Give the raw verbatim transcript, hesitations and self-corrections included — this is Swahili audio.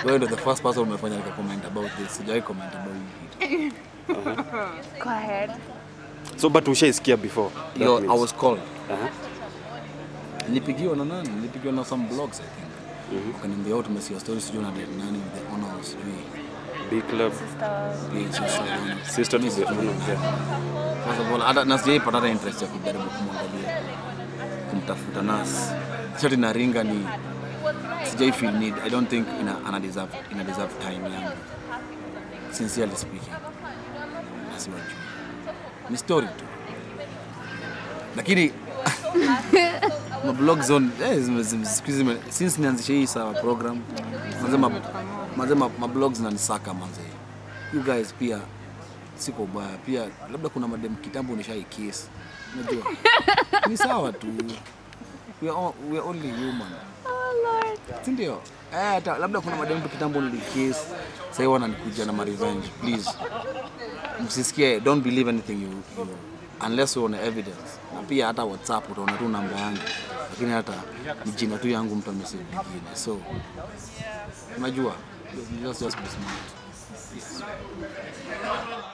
Wewe ndio the first person umefanya nika comment about this. Sijai comment about it. Uh-huh. Go ahead. So but ushaisikia before? Yo, I was called. Uh-huh. Nilipigiwa na nani? Nilipigiwa na some blogs I think. Mhm. Wakaniambia wao tumesikia stories sijui na nani with the honor sijui. Big club. Big sister. Sister to the honor. First of all, hata nasijai pata interest ya kujaribu kumwangalia. Kumtafuta nas. Sasa na ringa ni sijai feel need. I don't think ina ana deserve ina deserve time yangu. Sincerely speaking. Nasiwajua. Ni story tu. Lakini ma blog zone eh since nianzisha hii sawa program mazema mazema ma blogs na nisaka manze. You guys pia siko baya pia labda kuna madem kitambo nishai kiss. Unajua? Ni sawa tu. We are all, we are only human. Oh Lord. Sindio? Eh labda kuna madem kitambo nilikiss. Sasa wananikuja na ma revenge. Please. Msisikie, don't believe anything you, you unless you want evidence. Na pia hata WhatsApp utaona tu namba yangu. Lakini hata ni jina tu yangu mtu amesema nyingine. So unajua, just just be smart.